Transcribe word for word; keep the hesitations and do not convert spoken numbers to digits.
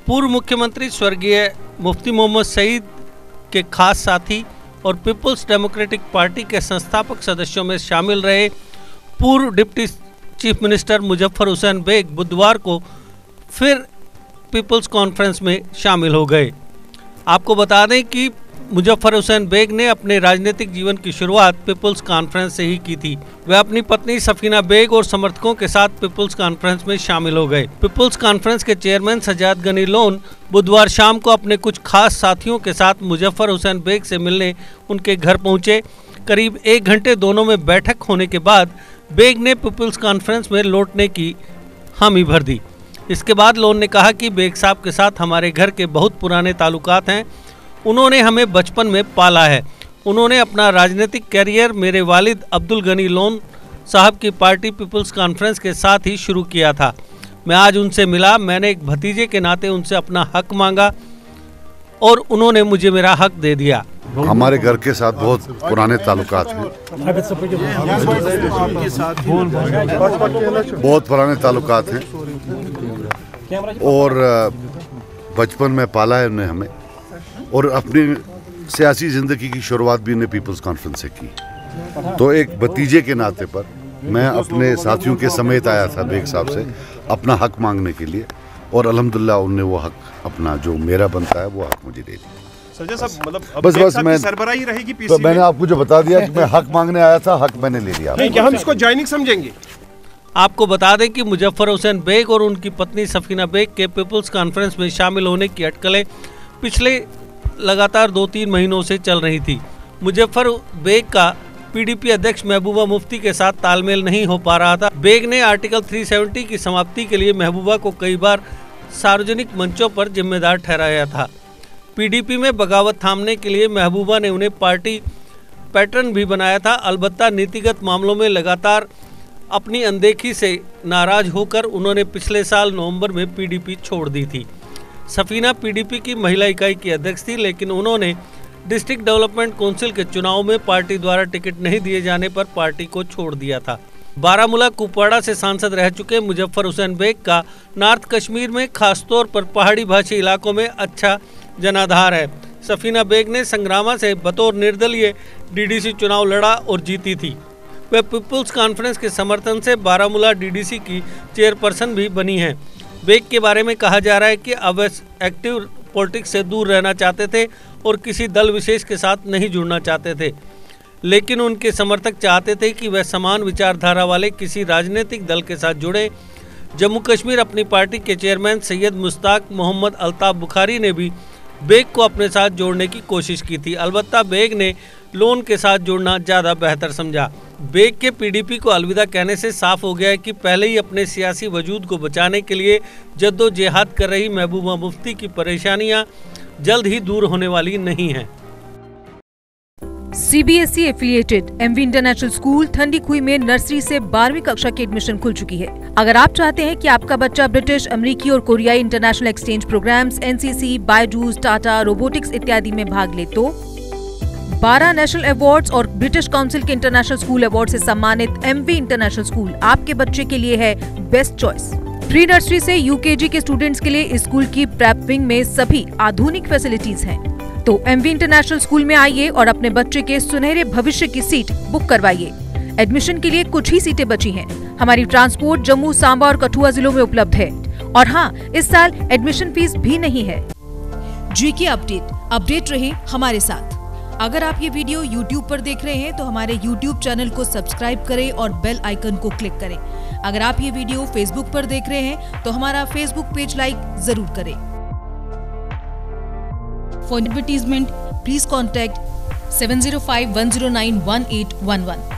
पूर्व मुख्यमंत्री स्वर्गीय मुफ्ती मोहम्मद सईद के खास साथी और पीपल्स डेमोक्रेटिक पार्टी के संस्थापक सदस्यों में शामिल रहे पूर्व deputy chief minister Muzaffar Hussain Baig बुधवार को फिर पीपल्स कॉन्फ्रेंस में शामिल हो गए। आपको बता दें कि मुजफ्फर हुसैन बेग ने अपने राजनीतिक जीवन की शुरुआत पीपल्स कॉन्फ्रेंस से ही की थी। वह अपनी पत्नी सफीना बेग और समर्थकों के साथ पीपल्स कॉन्फ्रेंस में शामिल हो गए। पीपल्स कॉन्फ्रेंस के चेयरमैन सजाद गनी लोन बुधवार शाम को अपने कुछ खास साथियों के साथ मुजफ्फर हुसैन बेग से मिलने उनके घर पहुंचे। करीब एक घंटे दोनों में बैठक होने के बाद बेग ने पीपल्स कॉन्फ्रेंस में लौटने की हामी भर दी। इसके बाद लोन ने कहा कि बेग साहब के साथ हमारे घर के बहुत पुराने ताल्लुकात हैं। उन्होंने हमें बचपन में पाला है। उन्होंने अपना राजनीतिक कैरियर मेरे वालिद अब्दुल गनी लोन साहब की पार्टी पीपल्स कॉन्फ्रेंस के साथ ही शुरू किया था। मैं आज उनसे मिला, मैंने एक भतीजे के नाते उनसे अपना हक मांगा और उन्होंने मुझे मेरा हक दे दिया। हमारे घर के साथ बहुत पुराने ताल्लुकात हैं, बहुत पुराने ताल्लुकात हैं और बचपन में पाला है उन्हें हमें, और अपनी सियासी ज़िंदगी की शुरुआत भी उन्हें पीपल्स कॉन्फ्रेंस से की। तो एक भतीजे के नाते पर मैं अपने साथियों के समेत आया था बेग साहब से अपना हक मांगने के लिए, और अल्हम्दुलिल्लाह उन्होंने वो हक अपना जो मेरा बनता है वो हक मुझे दे दिया। सजा साहब, मतलब बस बस मैं सरबराही रहेगी पीसी तो मैंने आपको जो बता दिया कि मैं हक मांगने आया था, हक मैंने ले लिया। नहीं, क्या हम इसको ज्वाइनिंग समझेंगे? आपको बता दें कि मुजफ्फर हुसैन बेग और उनकी पत्नी सफीना बेग के पीपल्स कॉन्फ्रेंस में शामिल होने की अटकलें पिछले लगातार दो तीन महीनों से चल रही थी। मुजफ्फर बेग का पीडीपी अध्यक्ष महबूबा मुफ्ती के साथ तालमेल नहीं हो पा रहा था। बेग ने आर्टिकल तीन सौ सत्तर की समाप्ति के लिए महबूबा को कई बार सार्वजनिक मंचों पर जिम्मेदार ठहराया था। पीडीपी में बगावत थामने के लिए महबूबा ने उन्हें पार्टी पैटर्न भी बनाया था। अलबत्ता नीतिगत मामलों में लगातार अपनी अनदेखी से नाराज होकर उन्होंने पिछले साल नवंबर में पीडीपी छोड़ दी थी। सफीना पीडीपी की महिला इकाई की अध्यक्ष थी, लेकिन उन्होंने डिस्ट्रिक्ट डेवलपमेंट काउंसिल के चुनाव में पार्टी द्वारा टिकट नहीं दिए जाने पर पार्टी को छोड़ दिया था। बारामूला कुपवाड़ा से सांसद रह चुके मुजफ्फर हुसैन बेग का नॉर्थ कश्मीर में खासतौर पर पहाड़ी भाषी इलाकों में अच्छा जनाधार है। सफीना बेग ने संग्रामा से बतौर निर्दलीय डीडीसी चुनाव लड़ा और जीती थी। वह पीपल्स कॉन्फ्रेंस के समर्थन से बारामूला डीडीसी की चेयरपर्सन भी बनी हैं। बेग के बारे में कहा जा रहा है कि अब एक्टिव पॉलिटिक्स से दूर रहना चाहते थे और किसी दल विशेष के साथ नहीं जुड़ना चाहते थे, लेकिन उनके समर्थक चाहते थे कि वह समान विचारधारा वाले किसी राजनीतिक दल के साथ जुड़े। जम्मू कश्मीर अपनी पार्टी के चेयरमैन सैयद मुश्ताक मोहम्मद अल्ताफ बुखारी ने भी बेग को अपने साथ जोड़ने की कोशिश की थी। अलबत्ता बेग ने लोन के साथ जुड़ना ज़्यादा बेहतर समझा। बेग के पीडीपी को अलविदा कहने से साफ हो गया है कि पहले ही अपने सियासी वजूद को बचाने के लिए जद्दोजहद कर रही महबूबा मुफ्ती की परेशानियां जल्द ही दूर होने वाली नहीं हैं। CBSE affiliated MV International School Thandi Khui में नर्सरी से बारहवीं कक्षा की एडमिशन खुल चुकी है। अगर आप चाहते हैं कि आपका बच्चा ब्रिटिश, अमेरिकी और कोरियाई international exchange programmes, NCC, Byju's, Tata, robotics इत्यादि में भाग ले तो बारह नेशनल अवार्ड्स और ब्रिटिश काउंसिल के इंटरनेशनल स्कूल अवार्ड से सम्मानित एमवी इंटरनेशनल स्कूल आपके बच्चे के लिए है बेस्ट चॉइस। प्री नर्सरी से यूकेजी के स्टूडेंट्स के लिए इस स्कूल की प्रेप विंग में सभी आधुनिक फैसिलिटीज हैं। तो एमवी इंटरनेशनल स्कूल में आइए और अपने बच्चे के सुनहरे भविष्य की सीट बुक करवाइए। एडमिशन के लिए कुछ ही सीटें बची हैं। हमारी ट्रांसपोर्ट जम्मू, सांबा और कठुआ जिलों में उपलब्ध है और हाँ, इस साल एडमिशन फीस भी नहीं है। जीके अपडेट अपडेट रहे हमारे साथ। अगर आप ये वीडियो यूट्यूब पर देख रहे हैं तो हमारे यूट्यूब चैनल को सब्सक्राइब करें और बेल आइकन को क्लिक करें। अगर आप ये वीडियो फेसबुक पर देख रहे हैं तो हमारा फेसबुक पेज लाइक जरूर करें। For advertisement please contact seven zero five one zero nine one eight one one.